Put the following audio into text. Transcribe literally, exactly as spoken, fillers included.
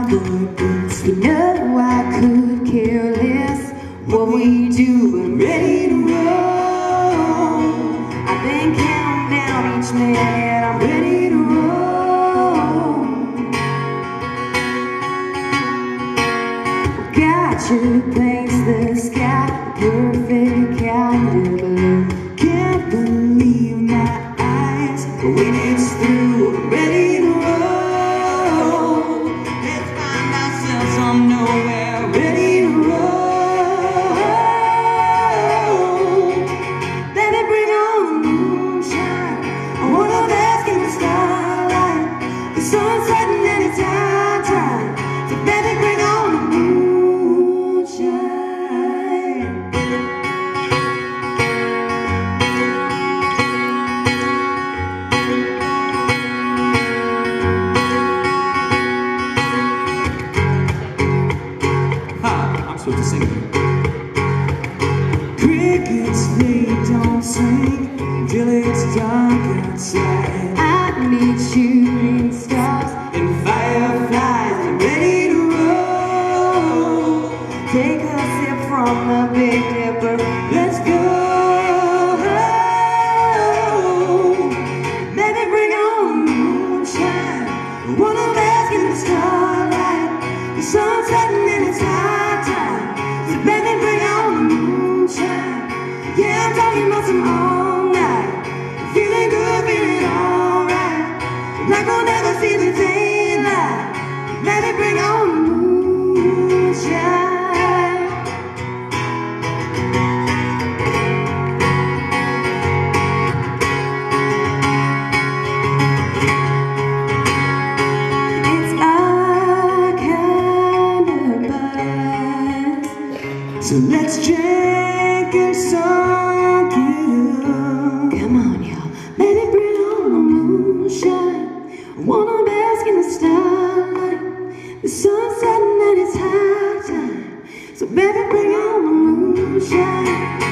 cowboy boots. You know I could care less what we do. I'm ready to roll. I've been counting down each minute. I'm ready to roll. Got you paints the sky, perfect kind of blue. Can't believe my eyes when it's through. I'm ready to roll. Let's find ourselves some nowhere. Ready to roll. Let it bring on the moonshine. I wanna bask in the starlight. The sun's setting and it's high time. So let it bring on the moonshine. So to sing. Crickets, they don't sing till it's dark outside. I need shooting stars and fireflies. I'm ready to roll. Take a sip from the Big Dipper. Let's go. Let me bring on the moonshine. I wanna bask in the starlight. The sun's setting and it's high time. Let me bring on the moonshine. Yeah, I'm talking about some all night. Feeling good, feeling alright. Like we'll never see the daylight. Let me bring on the moonshine. It's our kind of buzz. So let's drink and soak it up. Come on, y'all, let it bring on the moonshine. I wanna bask in the starlight. The sun's setting and it's high time. So baby, bring on the moonshine.